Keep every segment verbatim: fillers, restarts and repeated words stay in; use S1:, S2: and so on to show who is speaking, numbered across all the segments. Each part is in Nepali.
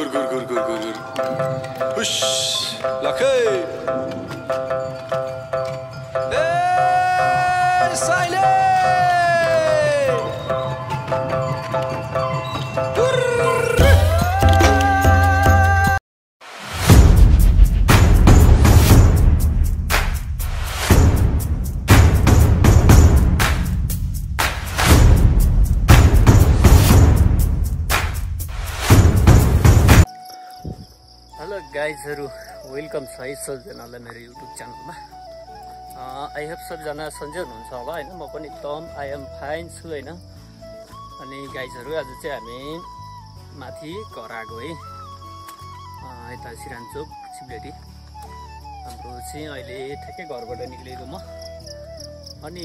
S1: gur gur gur gur gur gur. Hush, lakai. Hey, silent.
S2: Hello गाइजहरु वेलकम छ है सबजनालाई मेरो युट्युब च्यानलमा। आई होप सबजना सन्चै हुनुहुन्छ होला हैन। म पनि एकदम आई एम फाइन छु हैन। अनि गाइजहरु आज चाहिँ हामी माथि घर आएको है। यता सिरानचोक चिप्लेटी हाम्रो चाहिँ अहिले ठ्याक्कै घरबाट निक्लेको म। अनि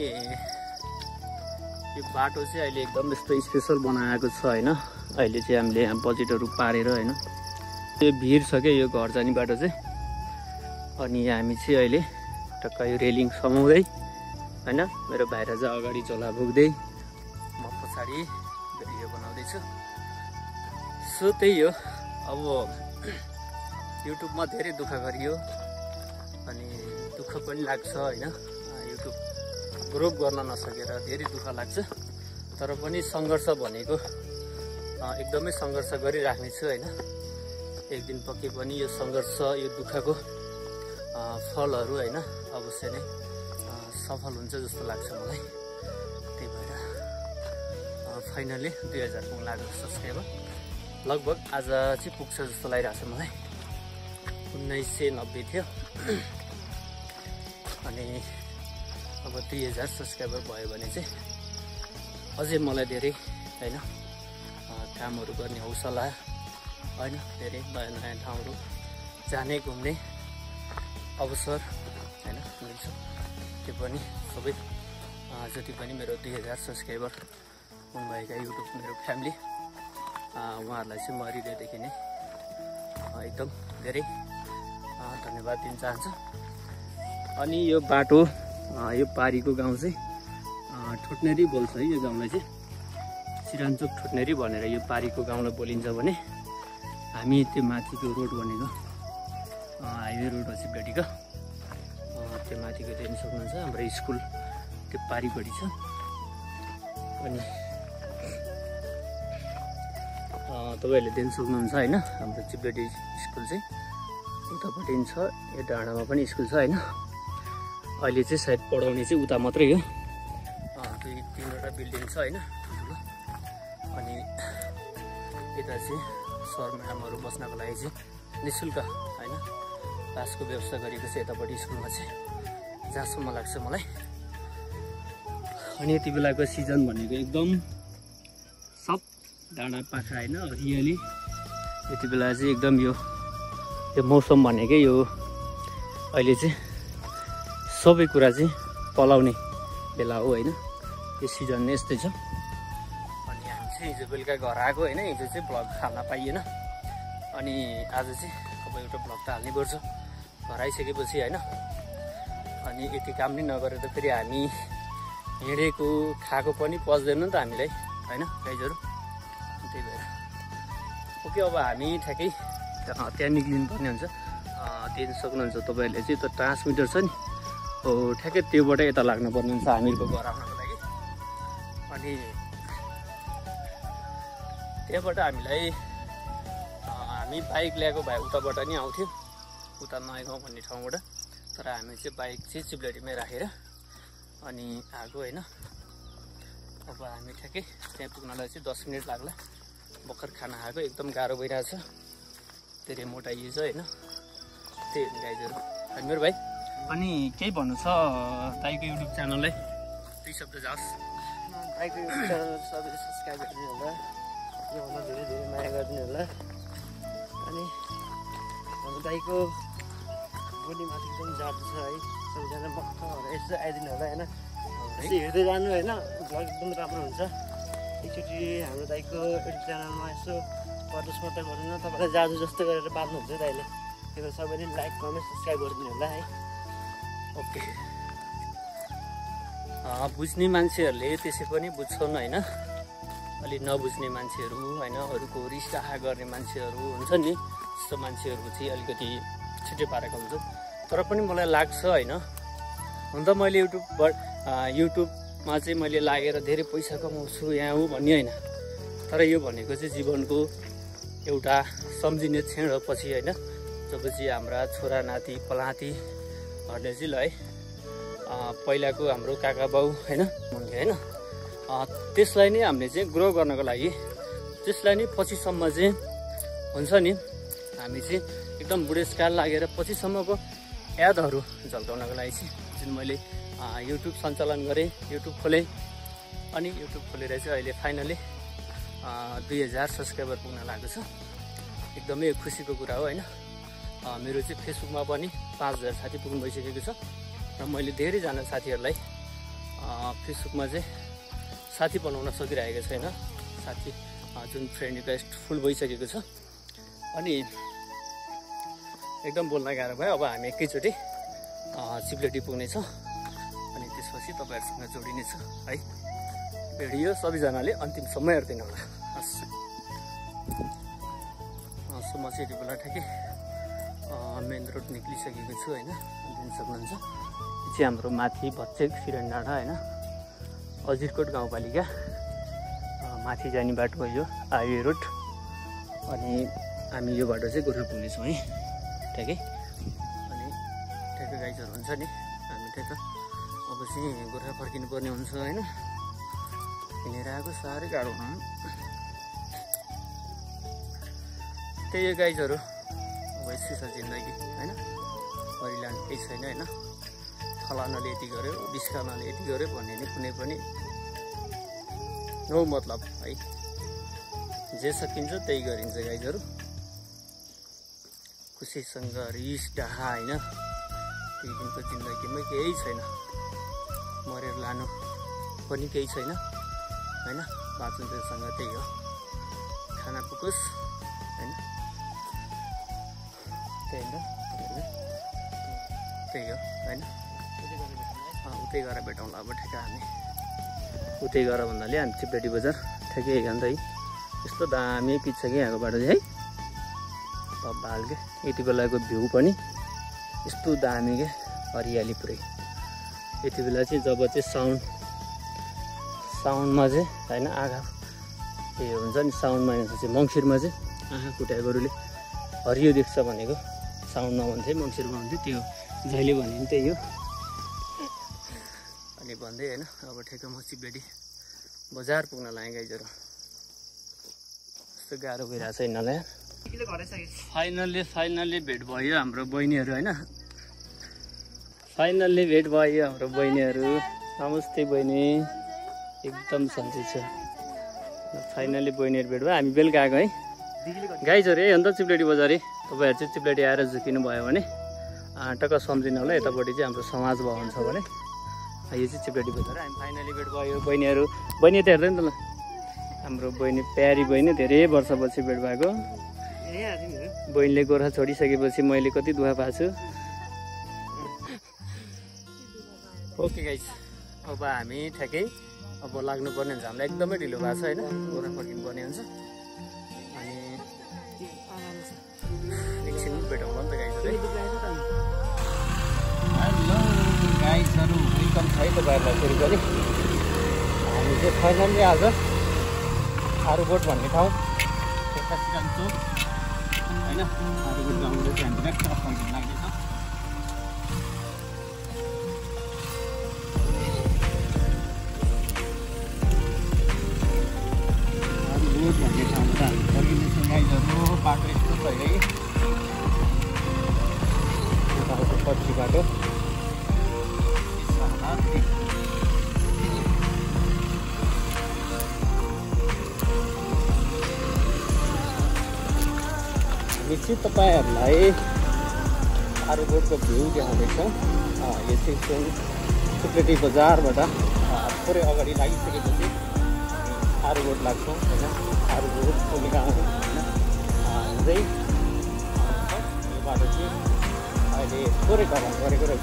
S2: यो बाटो चाहिँ अहिले एकदम यस्तो स्पेशल बनाएको छ हैन। अहिले चाहिँ हामीले यहाँ बजेटहरु पारेर हैन यो भिड छ के यो घर जाने बाटो चाहिँ। अनि हामी चाहिँ अहिले टक्क यो रेलिङ समाउँदै हैन मेरो भाइरा चाहिँ अगाडि झोला बोक्दै म पछाडि भिडियो बनाउँदैछु। सो त्यही हो। अब युट्युबमा धेरै दुःख गरियो अनि दुःख पनि लाग्छ हैन। युट्युब ग्रो गर्न नसकेर धेरै दुःख लाग्छ। तर पनि सङ्घर्ष भनेको एकदमै सङ्घर्ष गरिराख्ने छु हैन। एक दिन पक्कै पनि यो सङ्घर्ष यो दुःखको फलहरू हैन अवश्य नै सफल हुन्छ जस्तो लाग्छ मलाई। त्यही भएर फाइनली दुई हजार पुग्न लाग्यो सब्सक्राइबर। लगभग आज चाहिँ पुग्छ जस्तो लागिरहेको छ मलाई। उन्नाइस सय नब्बे थियो अनि अब दुई हजार सब्सक्राइबर भयो भने चाहिँ अझै मलाई धेरै हैन कामहरू गर्ने हौसला हैन धेरै नयाँ नयाँ ठाउँहरू जाने घुम्ने अवसर हैन मिल्छ। त्यो पनि सबै जति पनि मेरो दुई हजार सब्सक्राइबर हुनुभएका युट्युब मेरो फ्यामिली उहाँहरूलाई चाहिँ म हृदयदेखि नै एकदम धेरै धन्यवाद दिन चाहन्छु। अनि यो बाटो यो पारीको गाउँ चाहिँ ठुट्नेरी बोल्छ है। यो गाउँलाई चाहिँ सिरानचोक ठुट्नेरी भनेर यो पारीको गाउँलाई बोलिन्छ भने हामी त्यो माथिको रोड भनेको हाइवे रोड हो चिप्लेटीको त्यो माथिको देख्न सक्नुहुन्छ। हाम्रो स्कुल त्यो पारिपट्टि छ। अनि तपाईँहरूले देख्न सक्नुहुन्छ होइन हाम्रो चिप्लेटी स्कुल चाहिँ उतापट्टि छ। यो डाँडामा पनि स्कुल छ होइन। अहिले चाहिँ सायद पढाउने चाहिँ उता मात्रै हो। दुई तिनवटा बिल्डिङ छ होइन। अनि यता चाहिँ सर म्याडमहरू बस्नको लागि चाहिँ निःशुल्क होइन क्लासको व्यवस्था गरेको छ यतापट्टि स्कुलमा चाहिँ जहाँसम्म लाग्छ मलाई। अनि यति बेलाको सिजन भनेको एकदम सब डाँडा पाखा होइन हरियाली। यति बेला चाहिँ एकदम यो यो मौसम भनेकै यो अहिले चाहिँ सबै कुरा चाहिँ पलाउने बेला हो होइन। यो सिजन नै यस्तै छ। अनि हामी चाहिँ हिजो बेलुका घर आएको होइन। हिजो चाहिँ भ्लग हाल्न पाइएन। अनि आज चाहिँ अब एउटा भ्लग त हाल्नै पर्छ घर आइसकेपछि होइन। अनि यति काम नै नगरेर फेरि हामी हिँडेको खाएको पनि पच्दैन नि त हामीलाई होइन गाइजहरू। त्यही भएर ओके अब हामी ठ्याक्कै त्यहाँ निक्लिनु पर्ने हुन्छ। देख्न सक्नुहुन्छ तपाईँहरूले चाहिँ त्यो ट्रान्समिटर छ नि हो ठ्याक्कै त्योबाट यता लाग्नुपर्ने हुन्छ हामीहरूको घर आउनको लागि। अनि त्यहाँबाट हामीलाई हामी बाइक ल्याएको भए उताबाट नि आउँथ्यो उता नयाँ गाउँ भन्ने ठाउँबाट। तर हामी चाहिँ बाइक चाहिँ चिप्लेटीमै राखेर अनि आएको होइन। अब हामी ठ्याक्कै त्यहाँ पुग्नलाई चाहिँ दस मिनट लाग्ला। भर्खर खाना खाएको एकदम गाह्रो भइरहेछ धेरै मोटाइएछ होइन। त्यही हो गाइजहरू अनि मेरो भाइ। अनि केही भन्नु छ दाइको युट्युब च्यानललाई दुई शब्द जाओस्।
S3: दाइको युट्युब च्यानल सबैले सब्सक्राइब गरिदिनु होला। योभन्दा धेरै धेरै माया गरिदिनु होला। अनि हाम्रो दाइको बोलीमाथि एकदम जादु छ है। सबैजना भक्क भएर यसो आइदिनु होला होइन। यसो हेर्दै जानु होइन भ्लग एकदम राम्रो हुन्छ। एकचोटि हाम्रो दाइको युट्युब च्यानलमा यसो प्रदर्श मात्रै गर्नु न तपाईँलाई जादु जस्तो गरेर बाँध्नुहुन्छ दाइले। त्यही भएर सबैले लाइक कमेन्ट सब्सक्राइब गरिदिनु होला है।
S2: ओके बुझ्ने मान्छेहरूले त्यसै पनि बुझ्छन् होइन। अलि नबुझ्ने मान्छेहरू होइन, अरूको रिसाह गर्ने मान्छेहरू हुन्छ नि, त्यस्तो मान्छेहरू चाहिँ अलिकति छिटै पारेको हुन्छ। तर पनि मलाई लाग्छ होइन, हुन त मैले युट्युबबाट युट्युबमा चाहिँ मैले लागेर धेरै पैसा कमाउँछु यहाँ हो भन्ने होइन, तर यो भनेको चाहिँ जीवनको एउटा सम्झिने क्षण हो पछि होइन, जब चाहिँ हाम्रा छोरा नाति पलातीहरूले चाहिँ ल है पहिलाको हाम्रो काका बाउ होइन उनले होइन त्यसलाई नै हामीले चाहिँ ग्रो गर्नको लागि, त्यसलाई नै पछिसम्म चाहिँ हुन्छ नि हामी चाहिँ एकदम बुढेसकाल लागेर पछिसम्मको यादहरू झल्काउनको लागि चाहिँ जुन मैले युट्युब सञ्चालन गरेँ, युट्युब खोलेँ। अनि युट्युब खोलेर चाहिँ अहिले फाइनली दुई हजार सब्सक्राइबर पुग्न लागेको छ। एकदमै खुसीको कुरा हो होइन। मेरो चाहिँ फेसबुकमा पनि पाँच हजार साथी पुग्नु भइसकेको छ र मैले धेरैजना साथीहरूलाई फेसबुकमा चाहिँ साथी बनाउन सकिरहेको छैन। साथी जुन फ्रेन्ड रिक्वेस्ट फुल भइसकेको छ अनि एकदम बोल्न गाह्रो भयो। अब हामी एकैचोटि चिप्लेटी पुग्नेछौँ अनि त्यसपछि तपाईँहरूसँग जोडिनेछ है। भिडियो सबैजनाले अन्तिमसम्म हेरिदिनु होला। हस् सो म चाहिँ यति बेला ठ्याक्कै मेन रोड निक्लिसकेको छु होइन, दिन सक्नुहुन्छ। यो चाहिँ हाम्रो माथि भच्चेक सिरन डाँडा होइन, अजिरकोट गाउँपालिका माथि जाने बाटो हो यो हाइवे रोड। अनि हामी यो बाटो चाहिँ गोर्खा पुग्नेछौँ है ठ्याक्कै। अनि ठ्याक्कै गाइजहरू हुन्छ नि, हामी ठ्याक्क अब चाहिँ गोर्खा फर्किनु पर्ने हुन्छ होइन। हिँडेर आएको साह्रै गाह्रो हुनु त्यही हो गाइजहरू। अब यस्तै छ जिन्दगी होइन, परिलान केही छैन होइन। फलानाले यति गर्यो, बिस्कानाले यति गर्यो भन्ने नि कुनै पनि नो मतलब है। जे सकिन्छ त्यही गरिन्छ गाइजहरू। खुसीसँग रिस डाहा होइन, त्यही दिनको जिन्दगीमै केही छैन, मरेर लानु पनि केही छैन होइन। बाँचुन्जेलसँग त्यही हो, खाना पुगोस् होइन, त्यही हो त्यही हो होइन। उतै गएर भेटौँला अब ठिक हामी। उतै गएर भन्नाले हामी चिप्लेटी बजार ठ्याक्कै अन्त है। यस्तो दामी पिच छ कि यहाँको बाटो चाहिँ है, बब्बाल के। यति बेलाको भ्यू पनि यस्तो दामी के, हरियाली पुरै। यति बेला चाहिँ जब चाहिँ साउन्ड साउन्डमा चाहिँ होइन आँखा ए हुन्छ नि, साउन्ड महिना चाहिँ मङ्सिरमा चाहिँ आँखा कुटाए गोरुले हरियो देख्छ भनेको साउन्डमा भन्थ्यो, मङ्सिरमा भन्थ्यो, त्यो जहिले भने नि त्यही हो। अनि भन्दै होइन अब ठिक म चिप्लेटी बजार पुग्न लागेँ गाइजहरू। यस्तो गाह्रो भइरहेको छ यिनीहरूलाई। फाइनल्ली फाइनल्ली भेट भयो हाम्रो बहिनीहरू होइन, फाइनल्ली भेट भयो हाम्रो बहिनीहरू। नमस्ते बहिनी, एकदम सन्चै छ। फाइनल्ली बहिनीहरू भेट भयो। हामी बेलुका आएको है गाइजहरू। है अन्त चिप्लेटी बजार है, तपाईँहरू चाहिँ चिप्लेटी आएर झुकिनु भयो भने टक्क सम्झिनु होला। यतापट्टि चाहिँ हाम्रो समाज भवन छ भने यो चाहिँ चिप्लेटी बजार। हामी फाइनली भेट भयो बहिनीहरू। बहिनी त हेर्दै नि त ल, हाम्रो बहिनी प्यारी बहिनी, धेरै वर्षपछि भेट भएको। बहिनीले गोर्खा छोडिसकेपछि मैले कति दुःख पाएको छु। ओके गाइज, अब हामी ठ्याक्कै अब लाग्नुपर्ने हुन्छ। हामीलाई एकदमै ढिलो भएको छ होइन, गोर्खा फर्किनु पर्ने हुन्छ। अनि एकछिन भेटौँला नि त गाइजहरू। हेलो गाइजहरू, वेलकम छ है तपाईँहरूलाई फेरि पनि। हामी चाहिँ फाइनल्ली आज आरुबोट भन्ने ठाउँ सिरान चोक होइन, आरुबोट गाउँले चाहिँ हामी ट्रक फर्किनु लाग्दैछ। आरुबोट भन्ने ठाउँ त हामी फर्किँदैछौँ गाइजहरू। बाटो यस्तो छ है, पछि बाटो हामी चाहिँ तपाईँहरूलाई आरुबोटको भ्यू देखाउँदैछौँ। यो चाहिँ चिप्लेटी बजारबाट थोरै अगाडि लागिसकेपछि आरुबोट लाग्छौँ होइन। आरुबोट पुग्ने गाउँ होइन, हिँड्दै यो बाटो चाहिँ अहिले थोरै कभर गरेको रहेछ।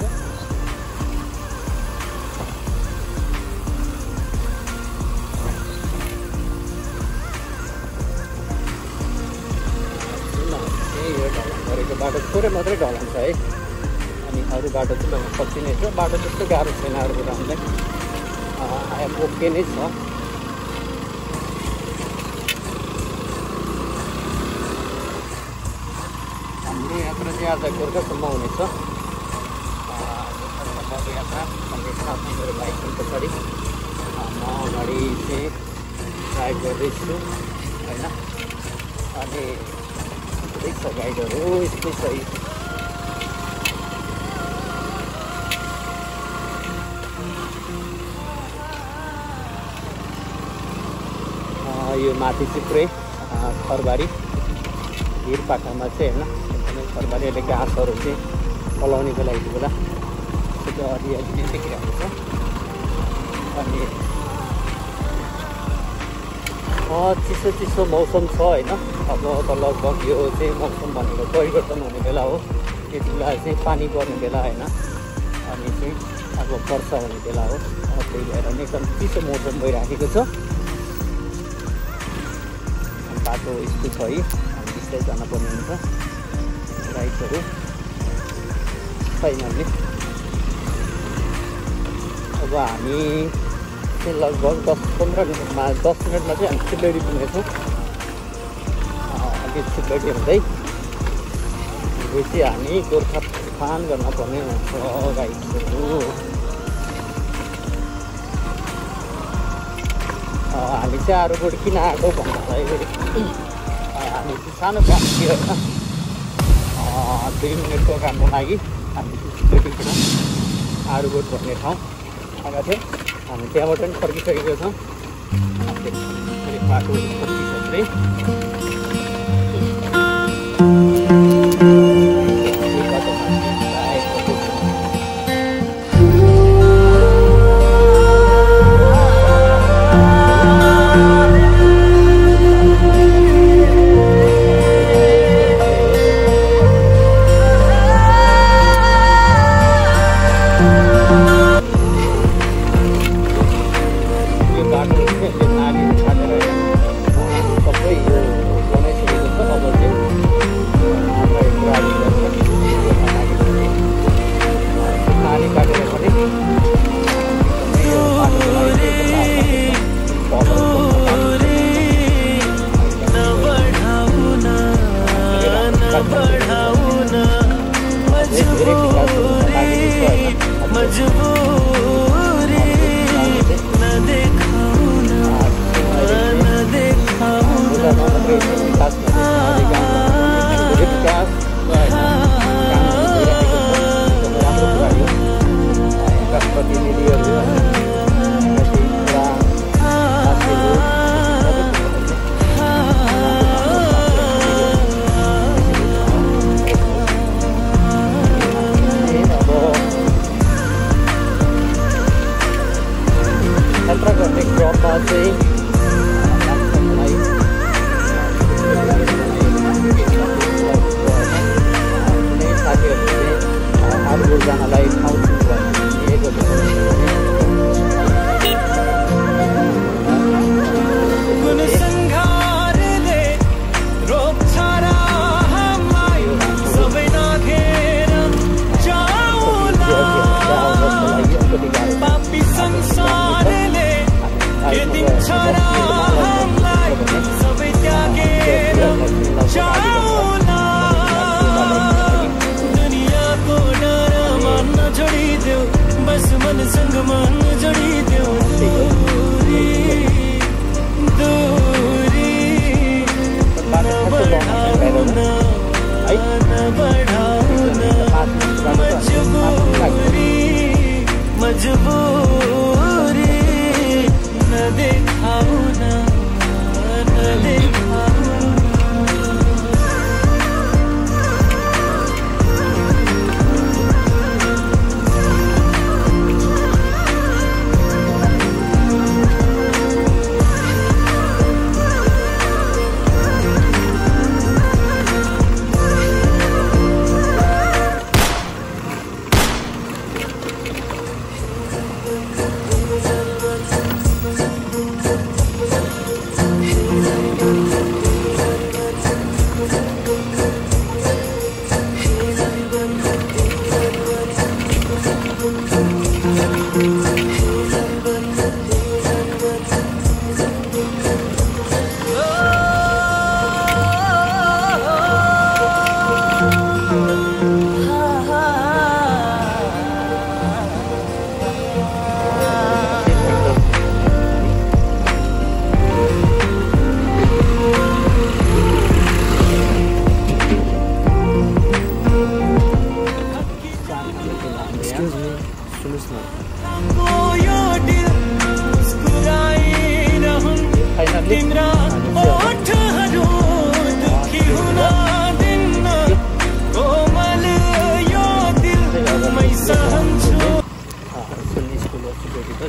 S2: थोरै मात्रै ढलान छ है। अनि अरू बाटो चाहिँ लगभग पछि नै छ। बाटो त्यस्तो गाह्रो छैन अरूबाट हामीलाई, आया ओके नै छ। हाम्रो यात्रा चाहिँ आज गोर्खासम्म हुनेछ। यात्रा भन्ने साथमा मेरो बाइक पनि पछाडि, म अगाडि चाहिँ ड्राइभ गर्दैछु होइन। अनि थुप्रै छ गाइडहरू, यस्तै छ। यो माथि चाहिँ पुरै खरबारी भिर पाखामा चाहिँ होइन, एकदमै खरबारी। अहिले घाँसहरू चाहिँ पलाउनेको लागि बेला त्यो हरियाली नै देखिरहेको छ। अनि चिसो चिसो मौसम छ होइन। अब त लगभग यो चाहिँ मौसम भनेको परिवर्तन हुने बेला हो। यति बेला चाहिँ पानी पर्ने बेला होइन, अनि चाहिँ अब वर्षा हुने बेला हो। त्यही भएर नै एकदम चिसो मौसम भइराखेको छ। बाटो यस्तो छ है, हामी बिस्तारै जानुपर्ने हुन्छ। राइडहरू फाइनल्ली अब हामी चाहिँ लगभग दस पन्ध्र मिनटमा दस मिनटमा चाहिँ हामी सिलगढी पुग्नेछौँ। अलिक सिलगढी हुँदै चाहिँ हामी गोर्खास्थान गर्न पर्ने हुन्छ गाइडहरू। हामी चाहिँ आरुगोड किन आएको भन्दाखेरि हामी चाहिँ सानो काम थियो होइन, दुई मिनटको कामको लागि हामी सिलगढीबाट आरुगोड भन्ने ठाउँ आएका थियौँ। हामी त्यहाँबाट पनि फर्किसकेको छौँ। बाटो फर्किसक्दै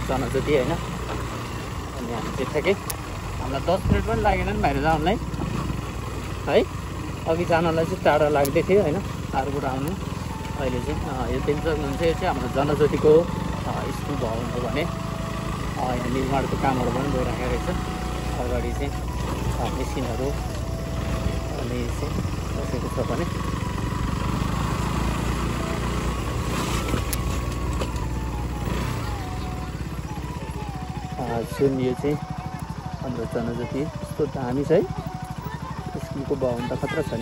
S2: जनज्योति होइन। अनि हामी चाहिँ ठ्याक्कै हामीलाई दस मिनट पनि लागेन नि बाहिर जानुलाई है। अघि जानलाई चाहिँ टाढा लाग्दै थियो होइन टाढोबाट आउनु। अहिले चाहिँ यो देख्न सक्नुहुन्छ यो चाहिँ हाम्रो जनज्योतिको स्कुल भवन हो भने यहाँ निर्माणको कामहरू पनि भइराखेको रहेछ। अगाडि चाहिँ मेसिनहरू अनि चाहिँ बसेको छ भने जुन यो चाहिँ हाम्रो जनज्योति यस्तो दामी छ है। स्कुलको भवन त खतरा छ नि।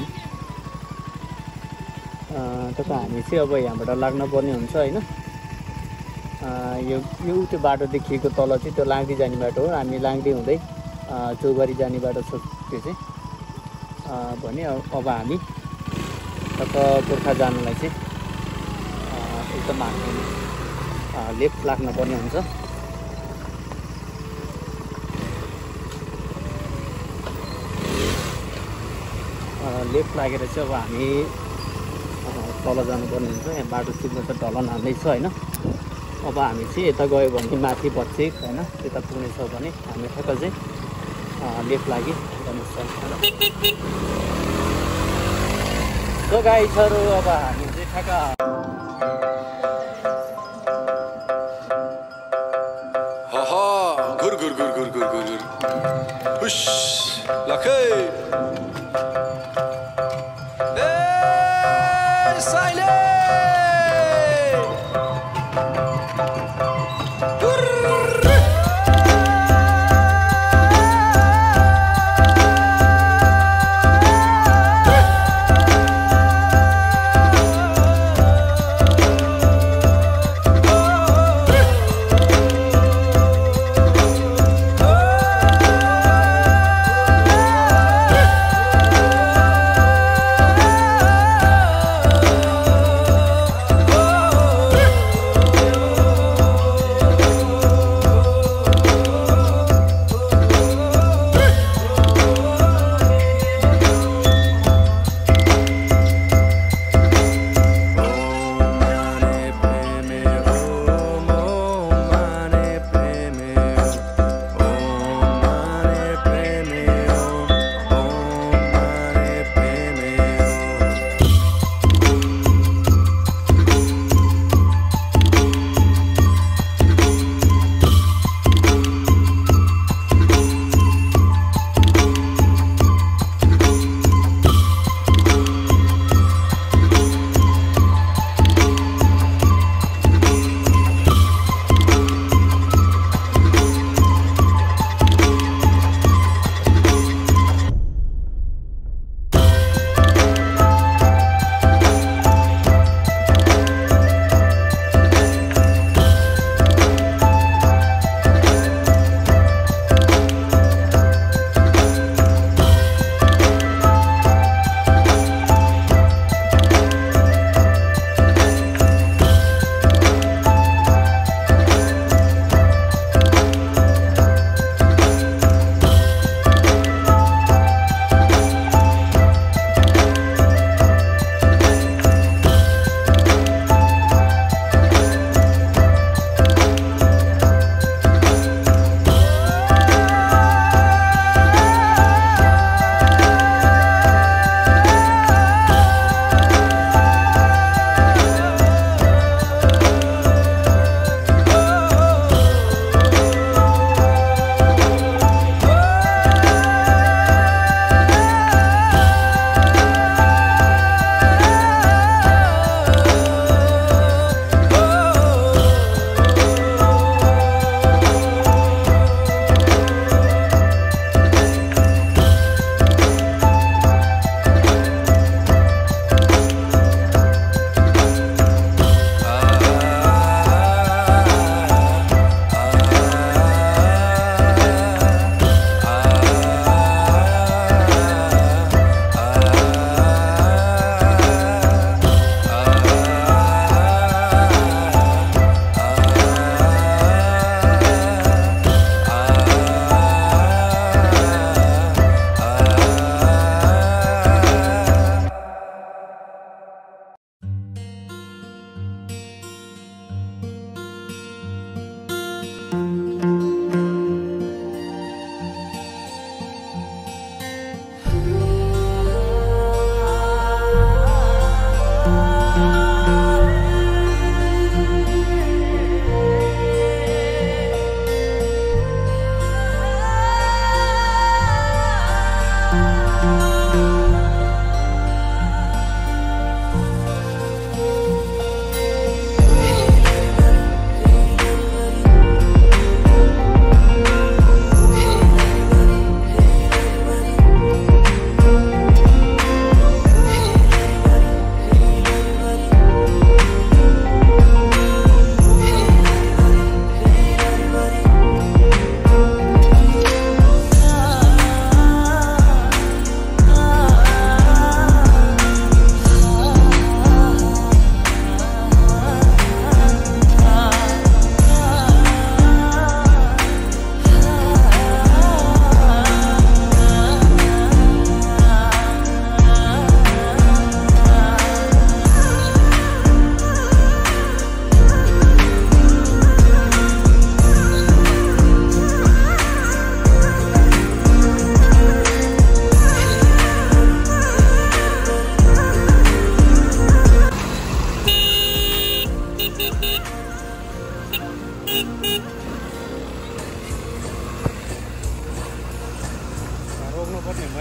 S2: तपाईँ हामी चाहिँ अब यहाँबाट लाग्नुपर्ने हुन्छ होइन। यो यो त्यो बाटो देखिएको तल चाहिँ त्यो लाङ्दी जाने बाटो हो। हामी लाङ्दी हुँदै चौबारी जाने बाटो छ त्यो चाहिँ भने अब हामी तब गोर्खा जानुलाई चाहिँ एकदम हामी लेफ्ट लाग्नुपर्ने हुन्छ। लेफ्ट लागेर चाहिँ अब हामी तल जानुपर्ने हुन्छ। यहाँ बाटो सिक्नु त ढलन हाल्दै छ होइन। अब हामी चाहिँ यता गयो भने माथि बच्चेक होइन त्यता पुग्नेछ भने हामी ठ्याक्क चाहिँ लेफ्ट लागि सो गाइसहरू अब हामी चाहिँ ठ्याक्क
S1: घुर घुर घुर घुर घुर घुर घुर हुश लखे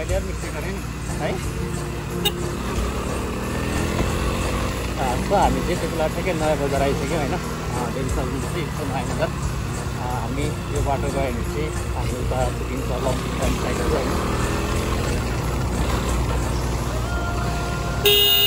S2: आइडिया मिस्टेक गरेँ नि है। सो हामी चाहिँ त्यति बेला ठ्याक्कै नयाँ बजार आइसक्यौँ होइन। डेली सब्जीपछि एकदम नयाँ बजार। हामी यो बाटो गयो भने चाहिँ हामी उता पुगिन्छ लङ्की साइडहरू होइन।